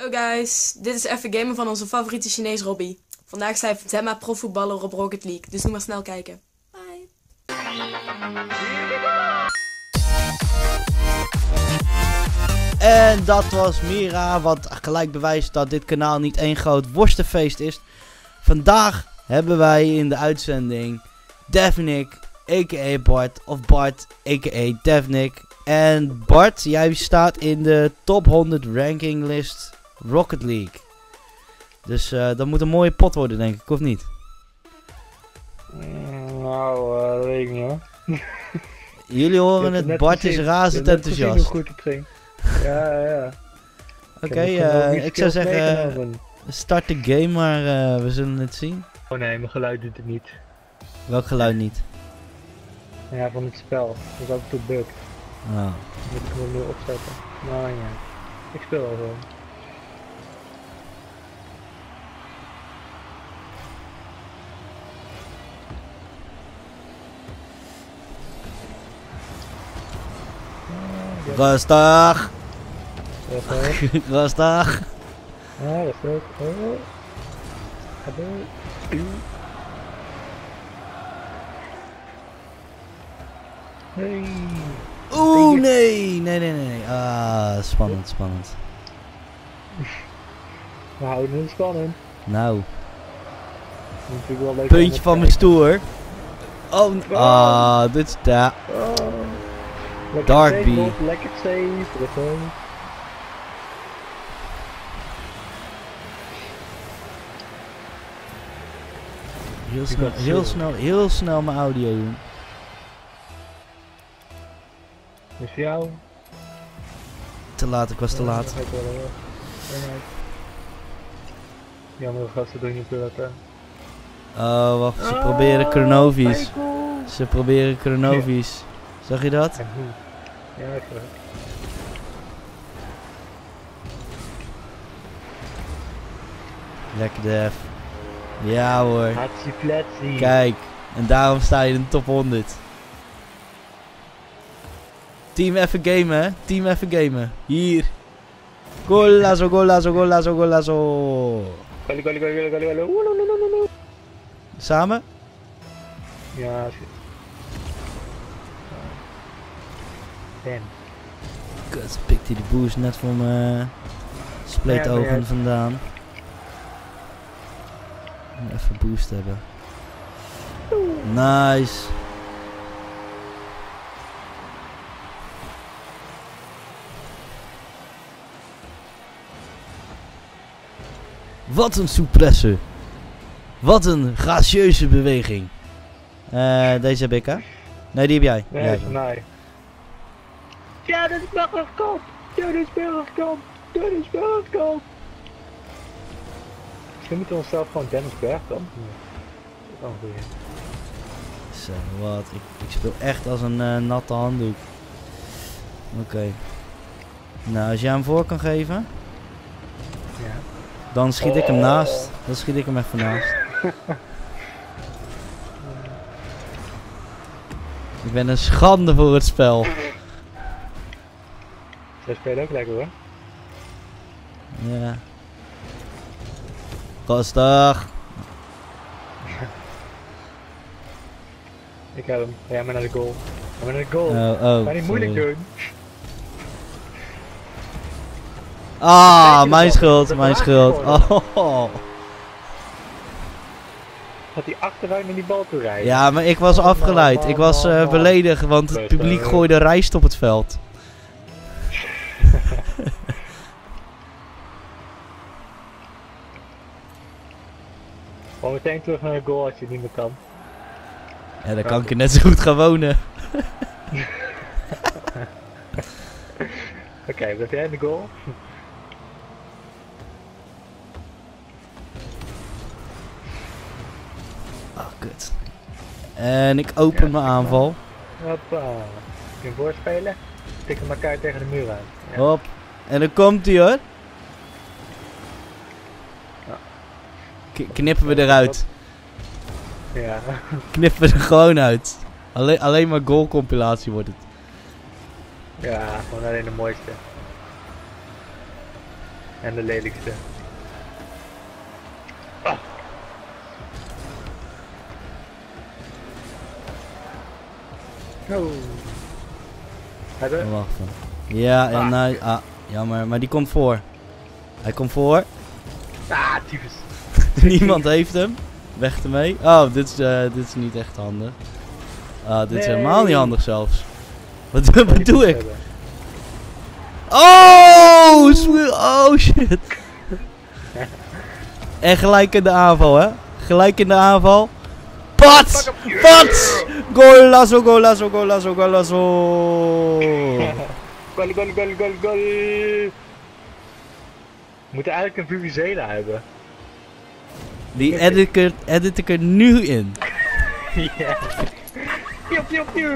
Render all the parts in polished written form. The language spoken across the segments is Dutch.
Yo guys, dit is even gamen van onze favoriete Chinees Robbie. Vandaag zijn Zemma profvoetballer op Rocket League, dus nu maar snel kijken. Bye! En dat was Mira, wat gelijk bewijst dat dit kanaal niet één groot worstenfeest is. Vandaag hebben wij in de uitzending Devnik, a.k.a. Bart, of Bart, a.k.a. Devnik. En Bart, jij staat in de top 100 rankinglist Rocket League. Dus dat moet een mooie pot worden, denk ik, of niet? Nou, dat weet ik niet hoor. Jullie horen het, Bart is razend enthousiast. Hoe goed het ging. Ja. Oké, ik zou zeggen, start de game, maar we zullen het zien. Oh nee, mijn geluid doet het niet. Welk geluid niet? Ja, van het spel. Dat is ook toe bug. Oh. Moet ik hem opnieuw opzetten. Nou ja, ik speel al zo. Rustig! Rustig. Rustig! Ja, rustig. Oh. Hey. Oeh, nee. Ah, spannend. We houden het spannend. Nou, Natuurlijk wel leuk. puntje van mijn stoer. Oh, dit is daar. Dark Bee. Lekker safe, rustig. Heel snel mijn audio doen. Is voor jou? Te laat, ik was te laat. Jammer, gasten doen niet pilota. Oh, wacht, ze proberen chronovies. Ze proberen chronovies. Zag je dat? En hoe? Ja, ik weet. Lekker def. Ja hoor. Hatsie flatsie. Kijk, en daarom sta je in de top 100. Team even gamen, hè? Team even gamen. Hier. Golazo. Goalie. Samen? Ja, shit. Bam. Kut, pikt hij de boost net voor mijn spleetogen Ja, vandaan. Even boost hebben. Nice. Wat een souplesse. Wat een gracieuze beweging. Deze heb ik, hè? Nee, die heb jij. Nee, Jij. dat is mij. Ja, dit is Burgerkamp. Misschien moeten we onszelf gewoon Dennis Bergkamp noemen. Dat is ook weer. Zo, wat? Ik speel echt als een natte handdoek. Oké. Nou, als jij hem voor kan geven, Ja. dan schiet ik hem naast. Dan schiet ik hem even naast. Ik ben een schande voor het spel. Zij spelen ook lekker hoor. Ja. Rustig. Ik heb hem. Ga jij maar naar de goal. Ga maar naar de goal. Oh, Ga niet moeilijk sorry. doen. Ah, mijn schuld. Oh. Gaat hij achteruit naar die bal toe rijden? Ja, maar ik was afgeleid. Ik was beledigd, want het publiek gooide rijst op het veld. Gewoon meteen terug naar de goal als je het niet meer kan. Ja, dan kan ik er net zo goed gaan wonen. Oké, blijf jij in de goal? Ah, kut. En ik open mijn aanval. Hoppa. Kun je voorspelen? Tik hem elkaar tegen de muur aan. Ja. Hop. En dan komt hij hoor. Knippen we eruit. Ja. Knippen we er gewoon uit. Alleen maar goal compilatie wordt het. Ja, gewoon alleen de mooiste. En de lelijkste. Ah. Oh. Hebben? Wacht even. Ja, ja, nee. Ah, jammer. Maar die komt voor. Hij komt voor. Ah, tyfus. Niemand heeft hem. Weg ermee. Oh, dit is niet echt handig. Ah, dit is helemaal niet handig zelfs. Wat doe ik? Oh, oh shit. En gelijk in de aanval, hè? Gelijk in de aanval. Pats! Pats! Golazo, golazo, golazo, golazo. Goal, goal, goal, goal, goal. We moeten eigenlijk een Vuvuzela hebben. Die edit ik er nu in. Ja. Piu, piu, piu.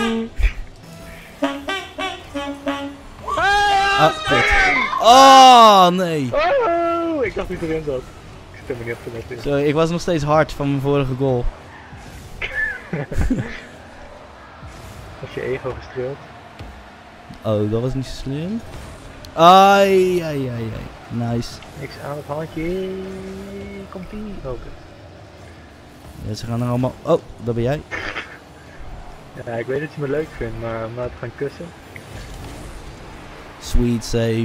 Ah, kut. Oh, nee. Oh, ik dacht niet erin zat. Ik zit helemaal niet op de net in. Sorry, ik was nog steeds hard van mijn vorige goal. Als je ego gestreeld. Oh, dat was niet zo slim. Ai, ai, ai, ai. Nice. Niks aan het handje. Komt ie. Oh, kut. Ja, ze gaan er allemaal... Oh, dat ben jij. Ja, ik weet dat je me leuk vindt, maar om nou te gaan kussen. Sweet save.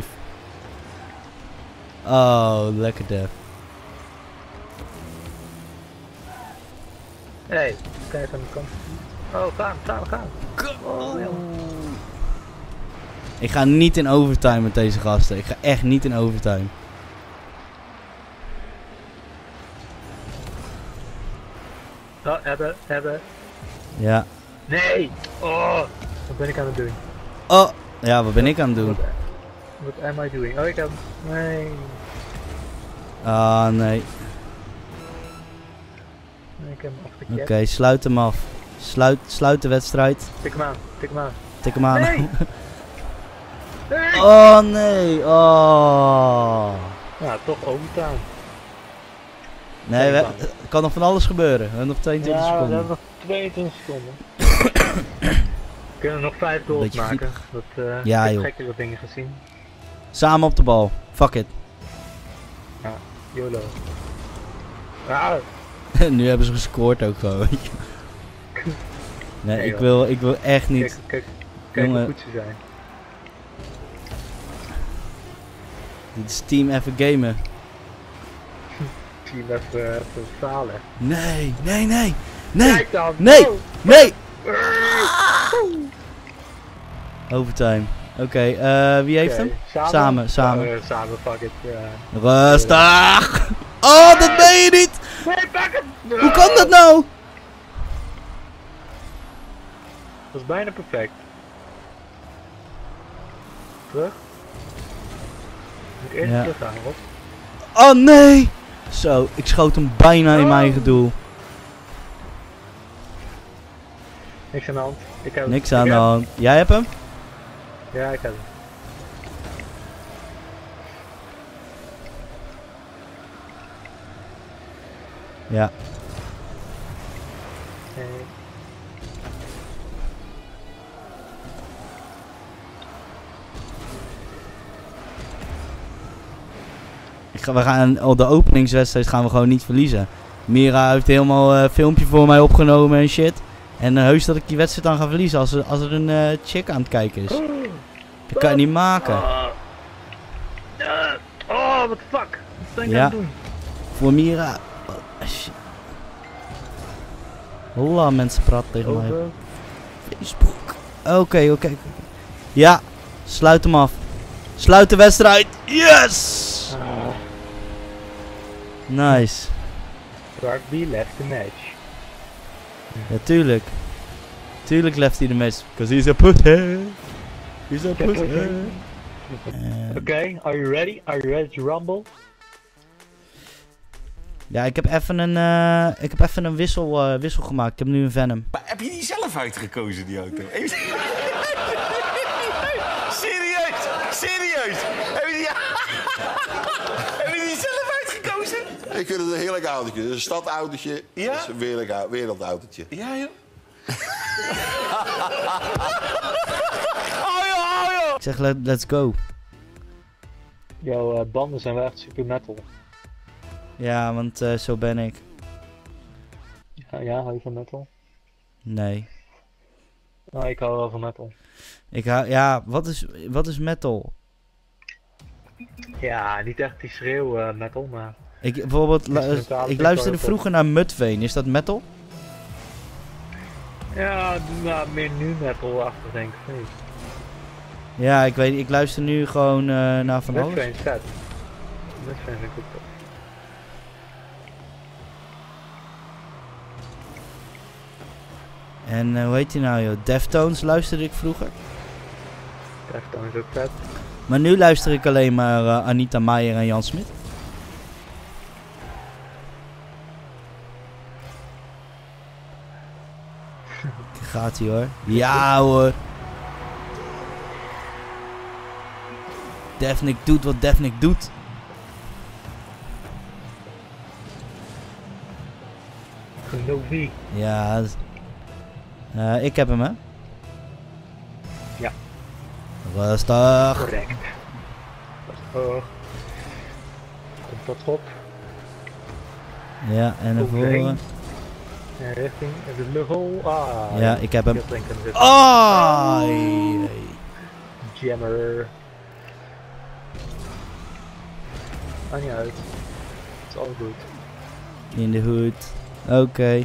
Oh, lekker def. Hey, kijk aan de kant. Oh, gaan. Oh, joh. Ik ga niet in overtime met deze gasten. Ik ga echt niet in overtime. Oh, hebben. Ja. Nee! Oh, wat ben ik aan het doen? Oh, ja, wat ben ik aan het doen? What am I doing? Oh, ik heb... Nee. Ah, nee. Ik heb hem afgeketst. Oké, sluit hem af. Sluit de wedstrijd. Tik hem aan. Tik hem aan. Nee! Nee! Oh, nee. Oh. Ja, toch overtaan. Nee, er kan nog van alles gebeuren. We hebben nog 22 Ja, we seconden. hebben nog 22 seconden. We kunnen nog 5 goals Beetje maken. griepig. Dat, Ja, ik heb joh. gekkere dingen gezien. Samen op de bal. Fuck it. Ja, YOLO. Ah, Nu hebben ze gescoord ook gewoon. Nee, Nee, ik wil echt niet. kijk hoe Jongen. goed ze zijn. Dit is team even gamen. Zie hem even falen. Nee. Nee. Kijk dan! Nee. Oh. Nee. Overtime. Oké, wie heeft hem? Samen. Samen, fuck it. Rustig. Oh, dat ben je niet. Nee, pak hem! Hoe kan dat nou? Dat is bijna perfect. Terug. Moet ik eerst Ja. terug gaan, Rob. Oh nee. Zo, ik schoot hem bijna in mijn eigen doel. Niks aan de hand. Ik heb Niks aan de hand. Jij hebt hem? Ja, ik heb hem. Ja. We gaan de openingswedstrijd gaan we gewoon niet verliezen. Mira heeft helemaal een filmpje voor mij opgenomen en shit. En heus dat ik die wedstrijd dan ga verliezen als er een chick aan het kijken is. Dat kan je niet maken. Oh, what the fuck? Wat ben ik Ja. aan het doen? Voor Mira. Oh, shit. Hola, mensen praten tegen mij. Over. Facebook. Oké. Ja, sluit hem af. Sluit de wedstrijd. Yes! Nice. Rugby left the match. Ja, tuurlijk. Tuurlijk left hij de match. Because he's a pussy. He's a pussy. Okay, are you ready? Are you ready to rumble? Ja, ik heb even een wissel gemaakt. Ik heb nu een Venom. Maar heb je die zelf uitgekozen, die auto? Serieus? Heb je die zelf uitgekozen? Ik vind het een heerlijk autootje. Het is een stadautootje. Ja? Het is een wereldautootje. Ja, joh. Oh, joh. Ik zeg let's go. Jouw banden zijn wel echt super metal. Ja, want zo ben ik. Ja, hou je van metal? Nee. Oh, ik hou wel van metal. Ik hou, ja, wat is metal? Ja, niet echt die schreeuw metal, maar... Bijvoorbeeld, ik luisterde vroeger naar Mudvayne. Is dat metal? Ja, nou, meer nu metal-achtig denk ik, niet? Ja, ik weet, ik luister nu gewoon naar van alles. Mudvayne is vet. Mudvayne vind ik ook tof. En hoe heet die nou joh? Deftones luisterde ik vroeger. Deftones is ook vet. Maar nu luister ik alleen maar Anita Meijer en Jan Smit. Gaat ie hoor. Ja hoor. Defnik doet wat Defnik doet. Genovi. Ja. Ik heb hem hè. Ja. Rustig. Correct. Rustig. Komt tot schot. Ja, en naar Overheen. voren. En richting de luggel. Ah. Ja, ik heb hem. Heel kunnen zitten. Oh! Jammer. Maakt niet uit. Het is all goed. In de hoed. Oké.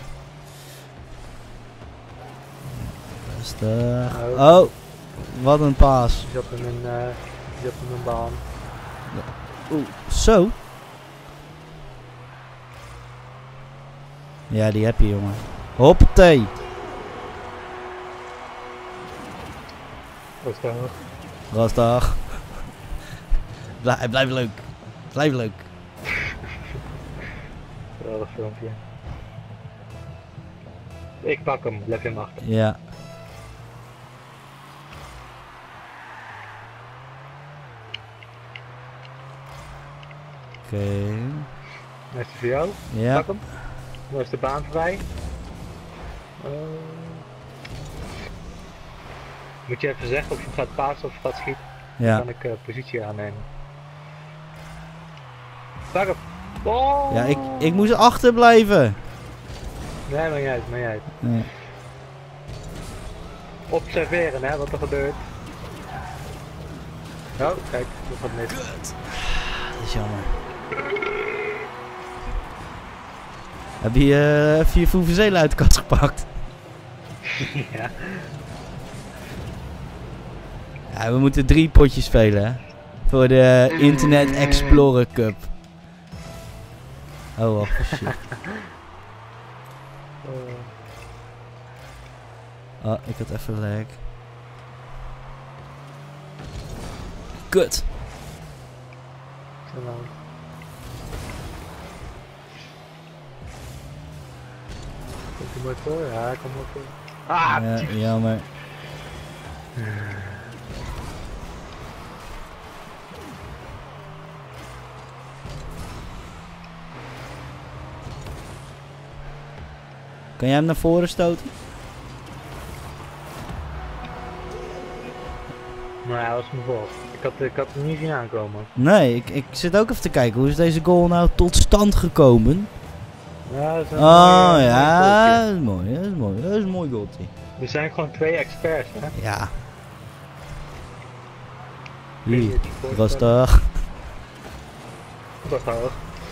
Rustig. Oh, wat een paas. Die zat in een baan. Oeh, zo. Ja, die heb je, jongen. Hoppatee. Rustig. Rustig. Blijf leuk. Blijf leuk. Geweldig filmpje. Ik pak hem, blijf hem achter. Ja. Oké. Dat is voor jou. Ja. Pak hem. Dan is de baan vrij. Moet je even zeggen of je gaat pasen of je gaat schieten. Ja. Dan kan ik positie aannemen. Pak hem. Oh! Ja, ik moest achterblijven. Nee, maar niet uit, maar niet uit. Nee. Observeren hè, wat er gebeurt. Oh, kijk, dat gaat mis. Dat is jammer. Heb je 4 Vuvuzela uit de kast gepakt? Ja. Ja, we moeten 3 potjes spelen, hè. Voor de Internet Explorer Cup. Oh, wacht, shit. Oh, ik had even lag. Kut. Zo lang. Komt hij mooi voor? Ja, hij komt mooi voor. Ah, Ja, jammer. Kan jij hem naar voren stoten? maar hij was me vol. Ik had hem niet zien aankomen. Nee, ik zit ook even te kijken. Hoe is deze goal nou tot stand gekomen? Ja, dat is een Oh mooie ja, goaltje. dat is mooi. Dat is mooi. Dat is een mooi goaltje. We zijn gewoon 2 experts, hè? Ja. Kun je Hier, het voorstellen? rustig. Rustig.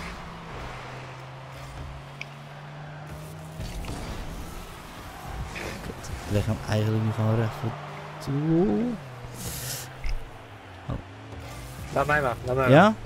Ik leg hem eigenlijk nu gewoon recht voor toe. Laat mij maar, laat mij maar. Ja?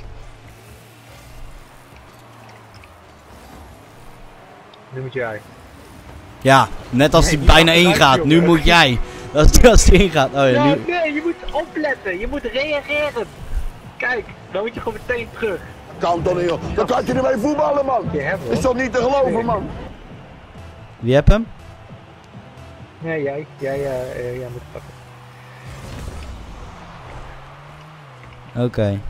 Nu moet jij. Ja, net als hij Nee, bijna niet ingaat. achteruit, Nu jongen. moet jij. Als hij ingaat. Oh ja, nu. Nee, je moet opletten. Je moet reageren. Kijk, dan moet je gewoon meteen terug. Kan toch niet, joh. Dan kan je ermee voetballen, man. Je hebt Is toch niet te geloven, man? Wie heb hem? Nee, jij moet pakken. Oké.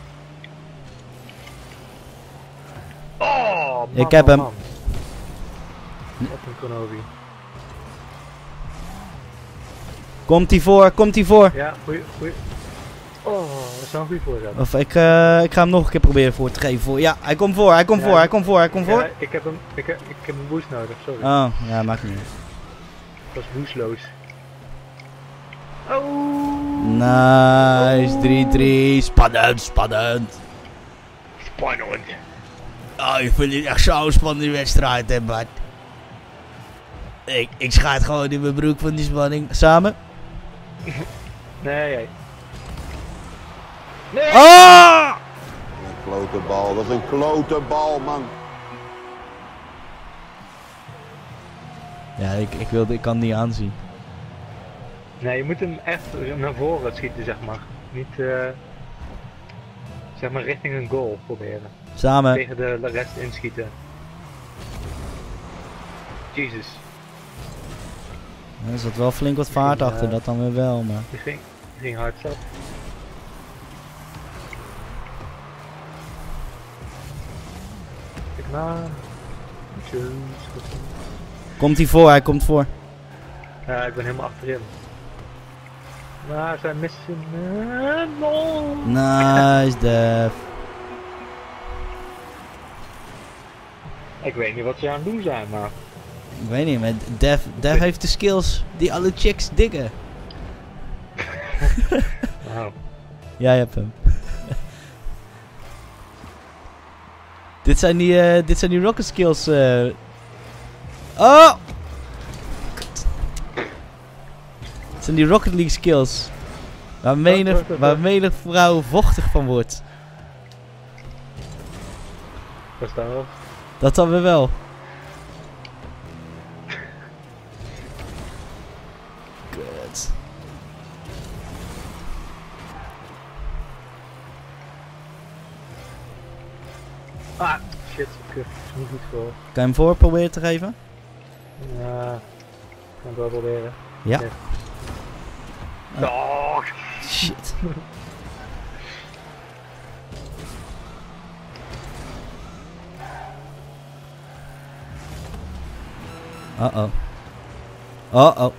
Oh, man, Ik heb hem. man. Wat een Konobi. Komt hij voor, komt hij voor. Ja, goeie. Oh, dat is wel een goede voorzet. Of ik ga hem nog een keer proberen voor te geven. Voor. Ja, hij komt voor, hij komt Ja. voor, hij komt voor, hij komt voor. Ja, ik heb een boost nodig, sorry. Oh, ja, maakt niet uit. Dat is boostloos. Oh! Nice, 3-3. Spannend, spannend. Spannend. Oh, ik vind dit echt zo'n spannende wedstrijd, hè, Bart. Ik schaat gewoon in mijn broek van die spanning. Samen? Nee, jij. Nee! Ah! Een klote bal, dat is een klote bal, man. Ja, ik kan het niet aanzien. Nee, je moet hem echt naar voren schieten, zeg maar. Niet, zeg maar, richting een goal proberen. Samen. Tegen de rest inschieten. Jezus, Er zat wel flink wat vaart achter, dat dan weer wel, maar... die ging hard zat. Kijk maar. Komt hij voor, hij komt voor. Ja, ik ben helemaal achterin. Maar zij missen... no. Nice, Def. Ik weet niet wat ze aan het doen zijn, maar... Ik weet niet, maar Def heeft de skills die alle chicks diggen. Wauw. Jij hebt hem. Dit zijn die rocket skills. Oh! Dit zijn die Rocket League skills. Waar menig vrouw vochtig van wordt. Wat is daarop? Dat dan weer wel. Kut. Ah, shit. Kut. Is niet goed voor. Kan je hem voor proberen te geven? Ja, kan ik wel proberen. Ja. Oh, Shit. Uh-oh. Uh-oh.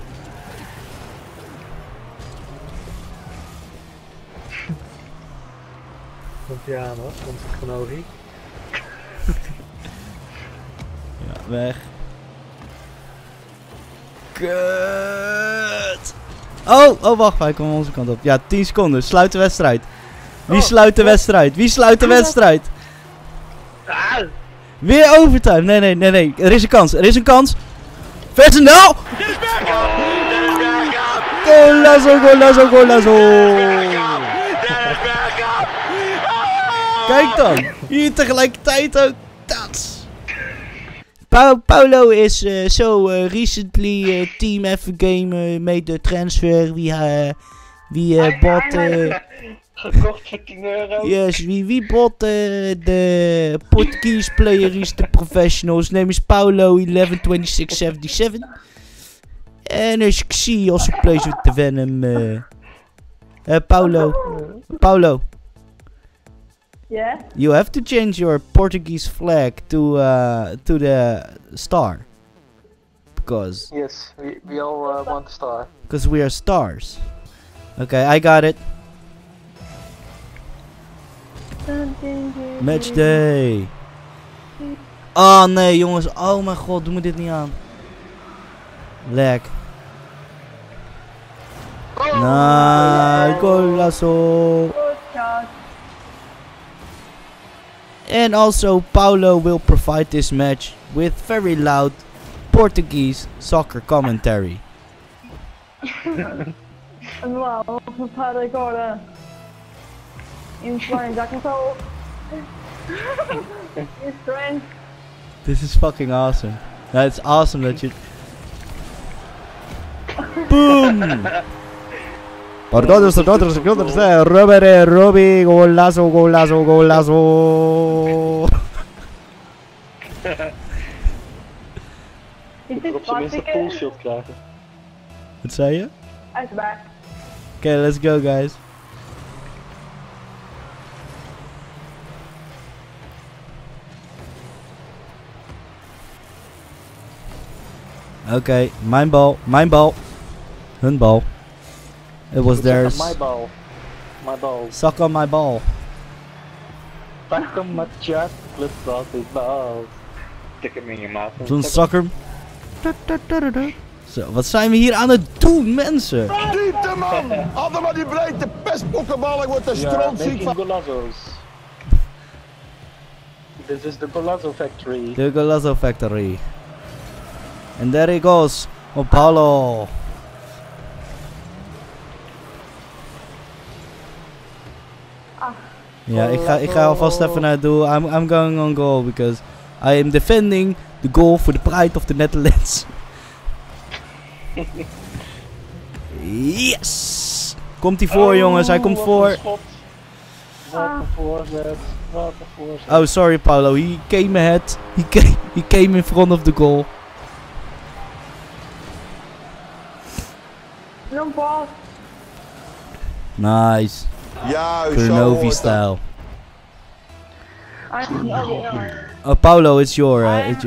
komt hij aan hoor. Komt het chronologie. Ja, weg. Kut. Oh, wacht, hij komt onze kant op. Ja, 10 seconden. Sluit de wedstrijd. Wie sluit de wedstrijd? Wie sluit de wedstrijd? Ah! Weer overtime. Nee. Er is een kans. Er is een kans. Versnel! Golazo, golazo, golazo. Kijk dan. Hier tegelijkertijd ook. Dat. Paulo is recently team F game made the transfer. Wie bought Gekocht voor €10. yes, we bought the Portuguese player is the professional. His name is Paulo 112677. And as you can see, he also plays with the Venom. Paulo. Yeah? You have to change your Portuguese flag to the star. Because Yes, we all want a star. we are stars. Okay, I got it. Match day. Oh nee jongens, oh mijn god, doe me dit niet aan. Lag. Golazo. Good shot. And also Paulo will provide this match with very loud Portuguese soccer commentary. Wow, vad fan det går det? In Sverige, jag kan ta... In strength. This is fucking awesome. No, it's awesome that you... Boom! Por todos nosotros, Robbie, golazo, golazo, golazo. Is Op dit zijn minste Vatican? poolshield krijgen. Wat zei je? Hij is back. Okay, let's go guys. Okay, mijn bal. Hun bal. It was theirs. My ball. my ball. Suck on my ball. Suck on my chocolate sausage balls. Stick him in your mouth. Zo'n sucker. Zo, wat zijn we hier aan het doen, mensen? Diepte man! Altijd maar die breedte pestpokkenbal, ik word er strontziek van. Golazzo's. This is the Golazzo factory. The Golazzo Factory. And there he goes. Oh, Paulo. Ja, ik ga alvast even naar het doel. I'm going on goal because I am defending the goal for the pride of the Netherlands. Yes! Komt hij voor, jongens? Hij komt voor. Wat een voorzet. Wat een voorzet. Oh, sorry, Paulo. He came ahead. He came in front of the goal. No ball. Nice. Juist, zo Kurnovi hoort dat. style. I Paulo, it's yours.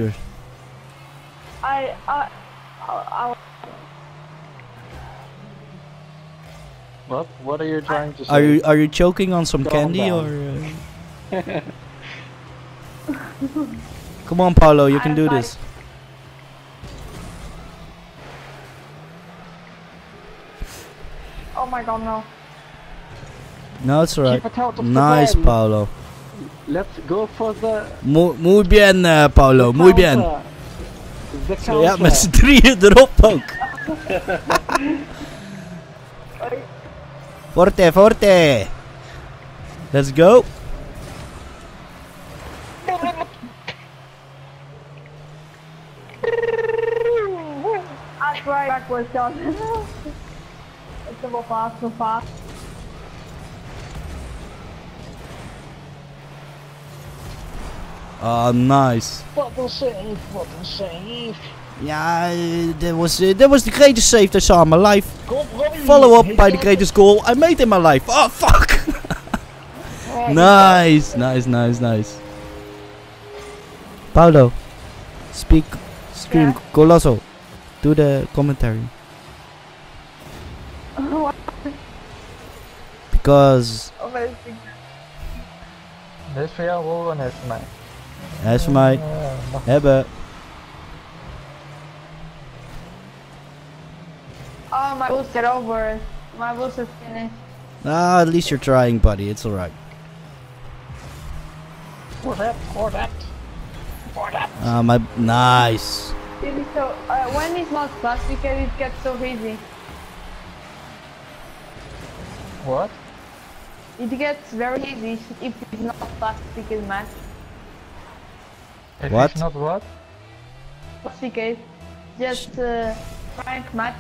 What are you trying to say? Are you choking on some Calm candy down. or? Come on, Paulo, you can do this. Oh my god, no. No, it's alright. Keep it out of the Nice, ball. Paulo. Let's go for the Muy bien, Paulo. Muy bien. counter. The Zo, ja, counter. met z'n drieën erop ook. Forte, forte. Let's go. I tried backwards, John. It's a little fast, so fast. Oh, nice. What a save, what a save. Yeah, that was the greatest save I saw in my life. Go, Robbie. Follow up by the greatest goal I made in my life. Oh, fuck. Nice, nice, nice, nice. Paulo, scream, Yeah. Golazo. Do the commentary. Because Amazing. Dit is voor jou, hoor, en dit is voor mij. hij is voor mij. Hebben. Oh, my boost get over. My boost is finished. Ah, at least you're trying, buddy. It's alright. For that, for that. For that. Ah, my nice. It is so, when it's not plastic, it gets so easy. What? It gets very easy if it's not plastic match. If What? it's not what? Plastic just rank match.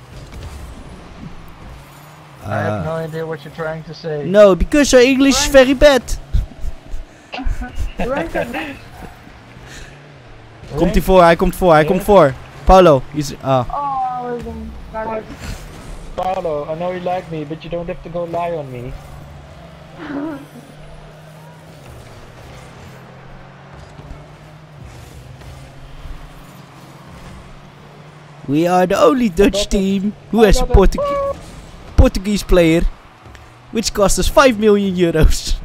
I have no idea what you're trying to say. No, because your English is very bad. Rank match. Komt hij voor, hij komt voor, hij komt voor. Paulo, he's Oh, I was in garbage. Paulo, I know you like me, but you don't have to go lie on me. We are the only Dutch team who has a Portuguese player, which cost us 5 million euros.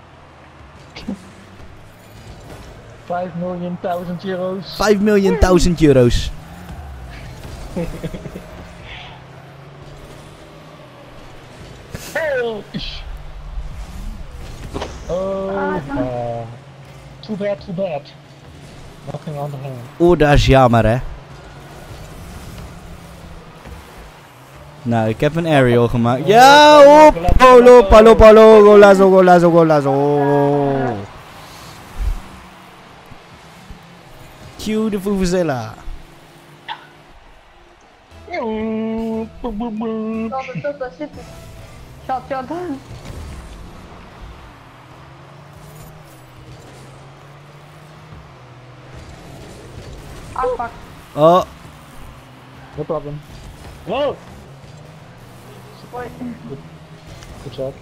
5,000,000 euros. 5 million thousand euros. Oh, too bad, too bad. Nothing on the hand. Oh, dat is jammer, hè. Nou, ik heb een aerial gemaakt. Ja, op! Paulo, Paulo, Paulo, golazo, golazo, golazo. Cue de Vuvuzela. Shot, shot, shot. Ah, fuck. Oh, No problem. Whoa! Wait. Good shot.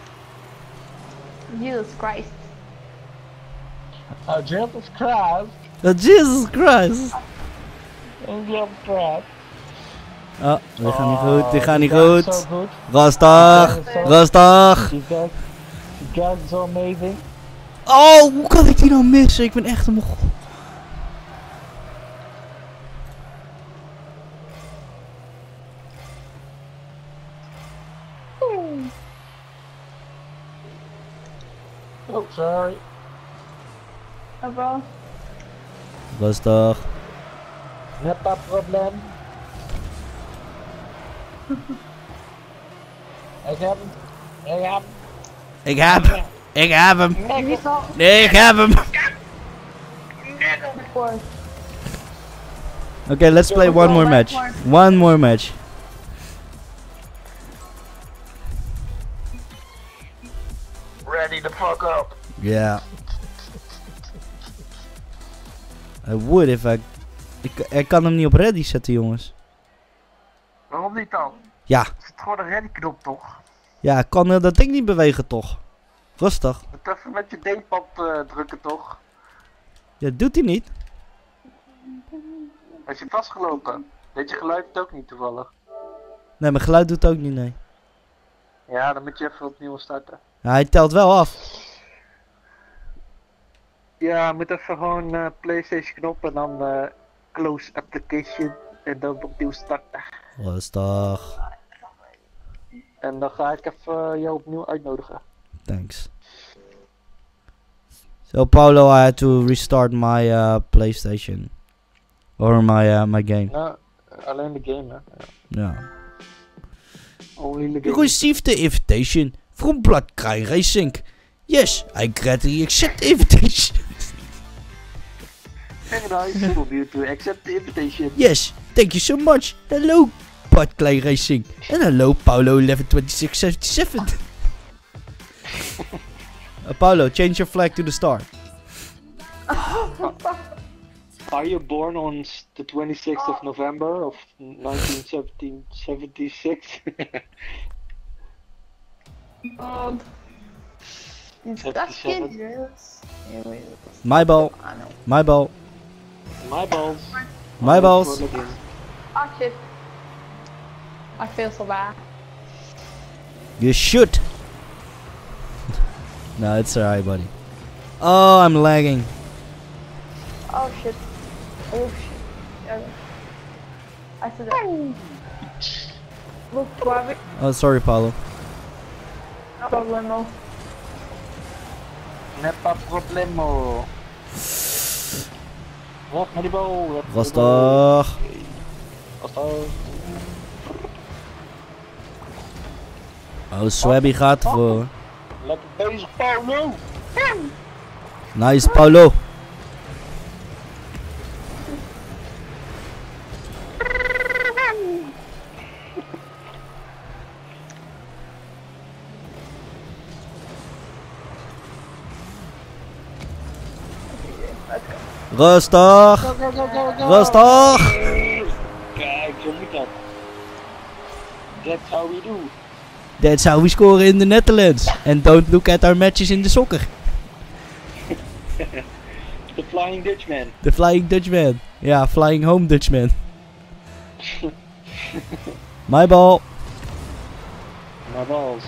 Jesus Christ. Jesus Christ. Oh, Jesus Christ. Ja, praat. Oh, dit gaat niet goed, dit gaat niet Die guy is goed. so good. Rustig, rustig. Die guy is so amazing. Oh, hoe kan ik die nou missen? Ik ben echt een mogol. Oh, sorry. Bro. Rustig. Net dat probleem. Ik heb hem. Ik heb hem. Ik heb hem. Wie zal Nee, ik heb hem. voor? Okay, let's play one more match. One more match. Ready the fuck up. Yeah. I would if ik kan hem niet op ready zetten, jongens. Waarom niet dan? Ja. Er zit gewoon een ready knop toch? Ja, ik kan dat ding niet bewegen, toch? Rustig. Moet even met je D-pad drukken toch? Ja, doet hij niet. Hij is vastgelopen. Weet je geluid het ook niet toevallig? Nee, mijn geluid doet ook niet, nee. Ja, dan moet je even opnieuw starten. Ja, hij telt wel af. Ja, moet even gewoon PlayStation knop en dan close application en dan opnieuw starten. Rustig. En dan ga ik even jou opnieuw uitnodigen. Thanks. So, Paulo, I had to restart my PlayStation. Or my game. Nou, alleen de game hè. Ja. Only the You game. received the invitation from Blood Cry Racing. Yes, I gladly accept the invitation. Very nice for you to accept the invitation. Yes, thank you so much. Hello, Blood Cry Racing. And hello, Paulo 112677. Paulo, change your flag to the star. Are you born on the 26th of November of 1976? Dat kind. My ball. My ball. My balls. My balls. Ah shit. I feel so bad. You should. No, it's alright, buddy. Oh, I'm lagging. Oh shit. Oh shit. I said that. Look, Bobby. Oh, sorry, Paulo. No problemo. Neppa problemo. Weg met die bal. Rustig. Rustig. Oh, Swabby gaat ervoor. Lekker bezig, Paulo. Nice, Paulo. Rustig. Rustig. Kijk, zo moet dat. That's how we do. That's how we score in the Netherlands. And don't look at our matches in the soccer. The Flying Dutchman. The Flying Dutchman. Yeah, Flying Home Dutchman. My ball. My balls.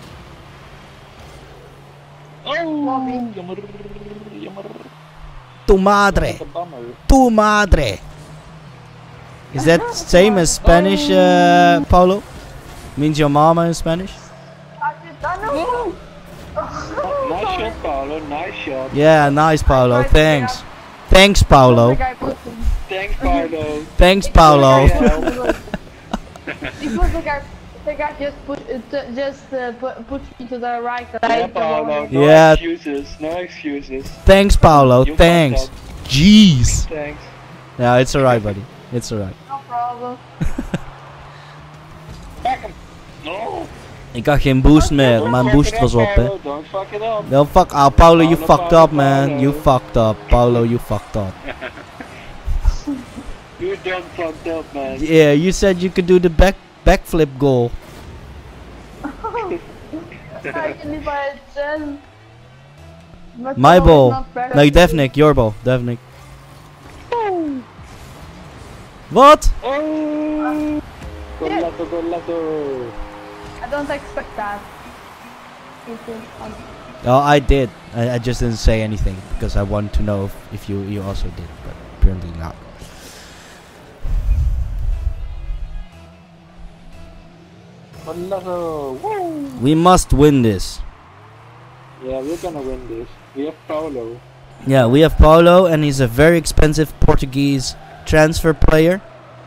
Oh, jammer. Jammer. Tu madre. Wat een bammer. Tu madre. Is that same as Spanish, Paulo? Means your mama in Spanish? I did that no. Nice shot, Paulo. Nice shot. Yeah, nice, Paulo. Thanks. Thanks, Paulo. Thanks, Paulo. Thanks, Paulo. Because the guy just put me to the right. Yeah, Paulo. No Yeah. excuses. No excuses. Thanks, Paulo. You Thanks. fucked Jeez. Thanks. Yeah, it's alright, buddy. It's alright. No problem. Back him. No. Ik had geen boost meer. Don't Mijn fuck boost it up, was op, hè. Paulo. Don't fuck it up. Well, fuck. Oh, Paulo, you Paulo, fucked up, man. Paulo. You fucked up. Paulo, you fucked up. You done fucked up, man. Yeah, you said you could do the backflip goal. Eigenlijk bij het My ball. No, Devnik, your ball. Devnik. Wat? Oh! Golazo. I don't expect that. Oh, I did. I just didn't say anything because I wanted to know if you also did, but apparently not. Golazo. Woo! We must win this. Yeah, we're gonna win this. We have Paulo. Yeah, we have Paulo, and he's a very expensive Portuguese transfer player.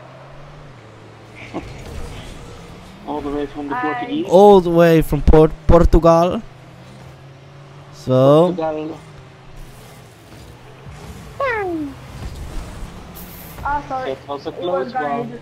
All the way from the Portuguese. All the way from Portugal. So, Portugal. Sorry. That was a It was close very one.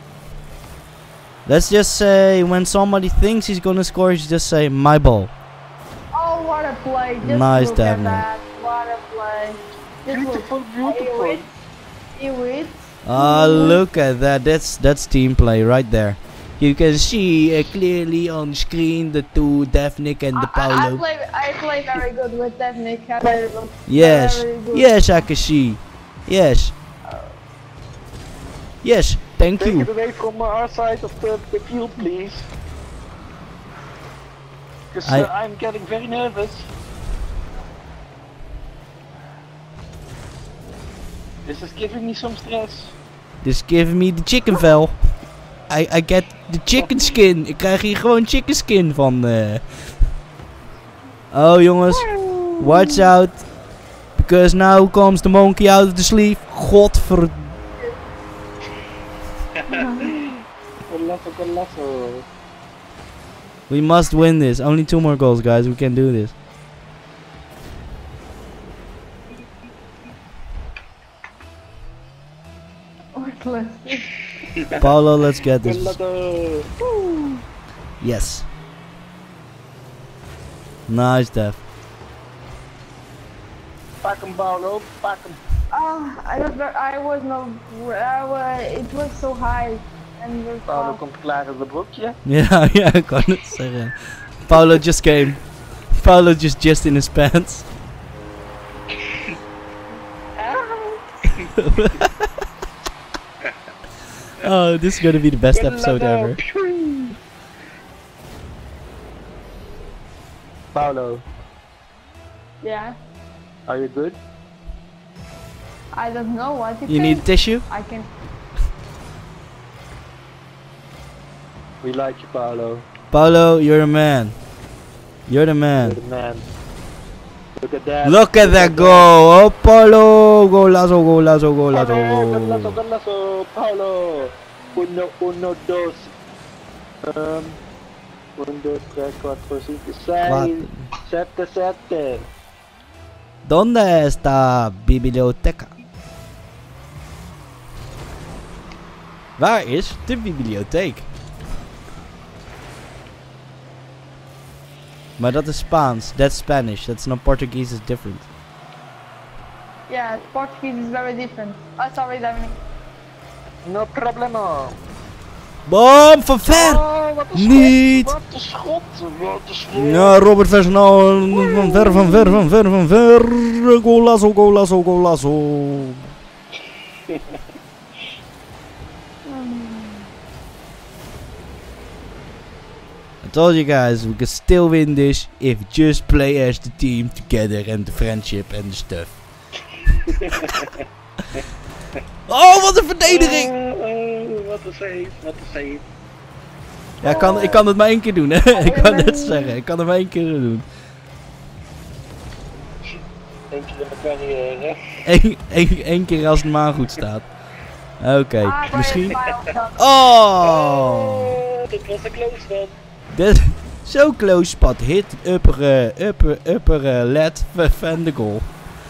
let's just say when somebody thinks he's gonna score, he's just say my ball. Oh, what a play. Just Nice, look at Devin. that. What a play. Just Beautiful, look. beautiful. Iwit. Ah, look at that. That's team play right there. You can see clearly on screen the two, Devnik and the Paulo. I play very good with Devnik. Very good. Yes, Very good. yes, I can see. Yes. Yes, thank Take you. it away from our side of the field, please. Because I'm getting very nervous. This is giving me some stress. Just give me the chicken vel. I get the chicken skin. Ik krijg hier gewoon chicken skin van. Oh jongens, watch out. Because now comes the monkey out of the sleeve. Godver... Golazo. We must win this. Only 2 more goals, guys. We can do this. Worthless. Paulo, let's get this. Golazo. Yes. Nice, Dev. Pak hem, Paulo. Pak hem. It was so high. And we're Paulo komt klaar in de broekje. Ja, ja, ik kan het zeggen. Paulo just came. Paulo just in his pants. Oh, this is gonna be the best episode ever. Paulo, Yeah. are you good? I don't know what You need tissue? I can. We like you, Paulo. Paulo, you're the man. You're the You're man. the man. Look at that. Look at that goal! Oh, Paulo! Golazo, golazo, Golazo, golazo. golazo, Paulo. Uno, dos. Uno, tres, cuatro, cinco, seis, sette, sette. ¿Dónde está biblioteca? Waar is de bibliotheek? Maar dat is Spaans. That's Spanish. That's not Portuguese. It's different. Yeah, Portuguese is very different. Oh, sorry, Dominic. No problemo. Boom! Van ver! Oh, wat een schot. Niet! Wat een schot. Wat een schot. Ja, Robert Versnel. Van ver, van ver, van ver, van ver. Golazo, golazo, golazo. I told you guys, we can still win this if we just play as the team together and the friendship and the stuff. Oh, wat een verdediging! Wat een save, wat een save. Ja, ik kan het maar 1 keer doen, hè. Ik kan net zeggen, ik kan het maar 1 keer doen. Eén keer in mijn carrière. Eén keer als het maar goed staat. Oké, misschien... Oh! Oh, dit was een close one. Dit, zo close spot. Hit, upper led van de goal.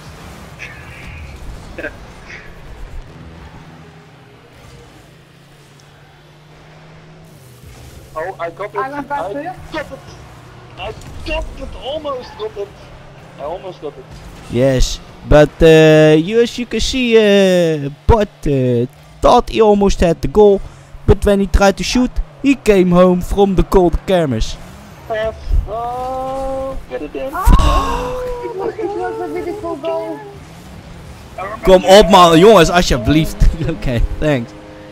Oh, I got it. I got back to you. I got it. Almost got it. I almost got it. Yes, but as you can see, Bart thought he almost had the goal, but when he tried to shoot, he came home from the cold kermis. Pass. Oh, get it in. It was a beautiful goal. Kom op man, jongens, alsjeblieft. Oké, thanks.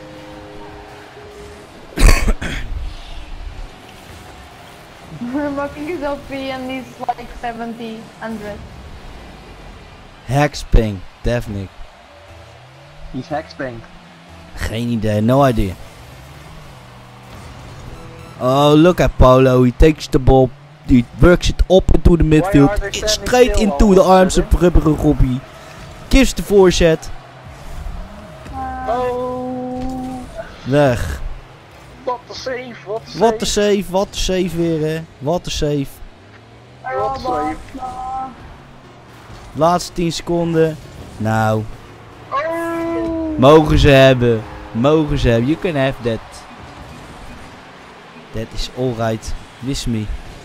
Fucking yourself free and he's like 70, 100. Hexping, Devnik. He's hexbanged. Geen idee, no idea. Oh, look at Paulo. He takes the ball. He works it up into the midfield. Straight into the arms of rubberen Robbie. Gives the voorzet. Oh, Weg. wat een save, wat een Wat een save, wat een save weer hè. Wat een save. save. Laatste 10 seconden. Nou, Oh, mogen ze hebben. Mogen ze hebben. You can have that. That is alright. With me.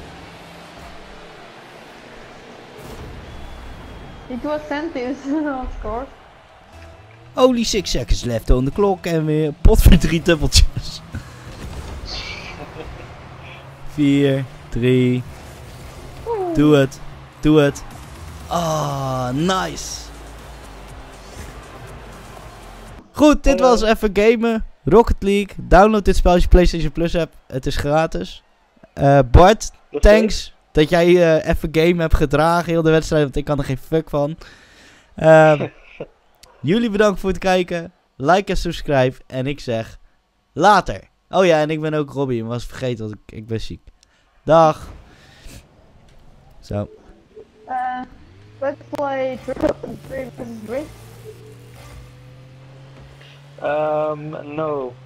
It was Santis, of course. Only 6 seconds left on the clock. En weer pot voor 3 dubbeltjes. 4, 3. Doe het. Doe het. Ah, nice. Goed, dit was even gamen. Rocket League. Download dit spel als je PlayStation Plus hebt. Het is gratis. Bart, thanks dat jij even game hebt gedragen. Heel de wedstrijd, want ik kan er geen fuck van. Jullie bedankt voor het kijken. Like en subscribe. En ik zeg later. Oh ja, en ik ben ook Robbie. Ik was vergeten, want ik ben ziek. Dag. Zo. Let's play 3 versus 3. no.